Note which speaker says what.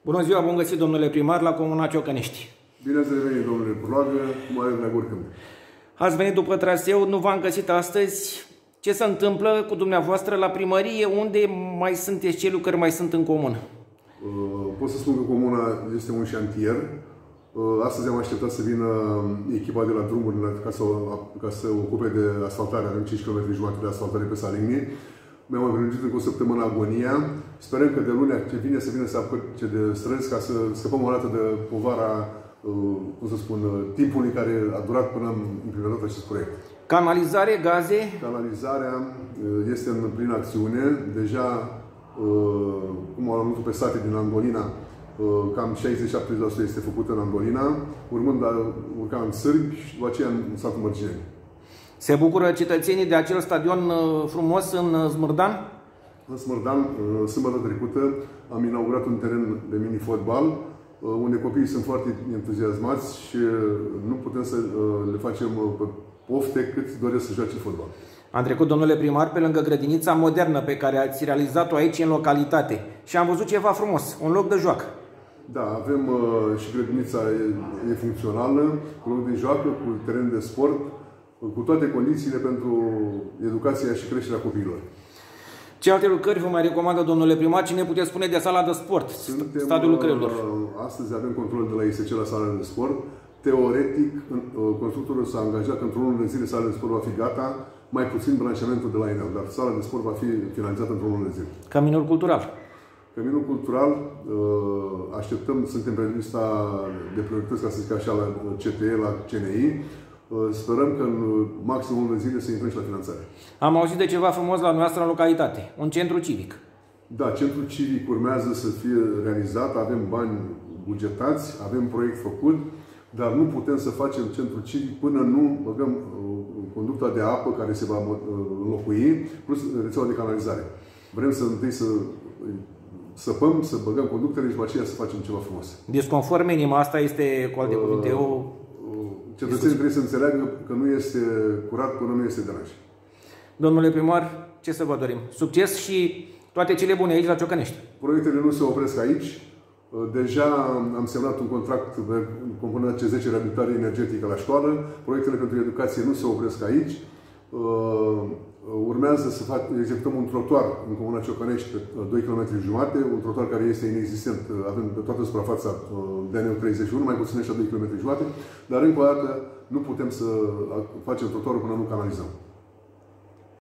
Speaker 1: Bună ziua, bun găsit, domnule primar, la Comuna Ciocănești.
Speaker 2: Bine ați revenit, domnule Purlagă, cu mare drag oricând.
Speaker 1: Ați venit după traseu, nu v-am găsit astăzi. Ce se întâmplă cu dumneavoastră la primărie, unde mai sunteți, ce lucrări mai sunt în comună?
Speaker 2: Pot să spun că comuna este un șantier. Astăzi am așteptat să vină echipa de la drumuri ca să ocupe de asfaltare. Avem 5 km jumate de asfaltare pe Saligny. Mi-am prelungit încă o săptămână agonia. Sperăm că de lunea ce vine să vină să apuce de străzi ca să scăpăm o dată de povara, cum să spun, timpului care a durat până am implementat acest proiect. Canalizare, gaze? Canalizarea este în plină acțiune. Deja, cum au anunțat pe sate din Andolina, cam 60-70% este făcută în Andolina, urmând a urca în Sârbi și după aceea în satul Mărgineni.
Speaker 1: Se bucură cetățenii de acel stadion frumos în Smârdan?
Speaker 2: În Smârdan, sâmbătă trecută, am inaugurat un teren de mini-fotbal, unde copiii sunt foarte entuziasmați și nu putem să le facem pofte cât doresc să joace fotbal.
Speaker 1: Am trecut, domnule primar, pe lângă grădinița modernă pe care ați realizat-o aici în localitate și am văzut ceva frumos, un loc de joacă.
Speaker 2: Da, avem și grădinița e funcțională, cu loc de joacă, cu teren de sport, cu toate condițiile pentru educația și creșterea copiilor.
Speaker 1: Ce alte lucrări vă mai recomandă, domnule primar? Ce ne puteți spune de sala de sport, stadiul lucrărilor?
Speaker 2: Astăzi avem control de la ISC la sala de sport. Teoretic, constructorul s-a angajat că într-o lună de zile sala de sport va fi gata, mai puțin branșamentul de la INEL, dar sala de sport va fi finalizată într-o lună de zile.
Speaker 1: Caminul cultural?
Speaker 2: Caminul cultural, așteptăm, suntem pe lista de priorități, ca să zic așa, la CTE, la CNI. Sperăm că în maxim o lună de zile să intrăm și la finanțare.
Speaker 1: Am auzit de ceva frumos la noastră în localitate, un centru civic.
Speaker 2: Da, centrul civic urmează să fie realizat, avem bani bugetați, avem proiect făcut, dar nu putem să facem centru civic până nu băgăm conducta de apă care se va înlocui, plus rețeaua de canalizare. Vrem să întâi să săpăm, să băgăm conductele și după aceea să facem ceva frumos.
Speaker 1: Disconfort minim, asta este, cu alte cuvinte,
Speaker 2: cetățenii trebuie să înțeleagă că nu este curat până nu este deranj.
Speaker 1: Domnule primar, ce să vă dorim? Succes și toate cele bune aici la Ciocănești.
Speaker 2: Proiectele nu se opresc aici. Deja am semnat un contract de componența C10 reabilitare energetică la școală. Proiectele pentru educație nu se opresc aici. Urmează să executăm un trotuar în Comuna Ciocănești pe 2 km jumate, un trotuar care este inexistent. Avem pe toată suprafața DN31, mai puțin așa 2 km jumate, dar încă o dată nu putem să facem trotuarul până nu canalizăm.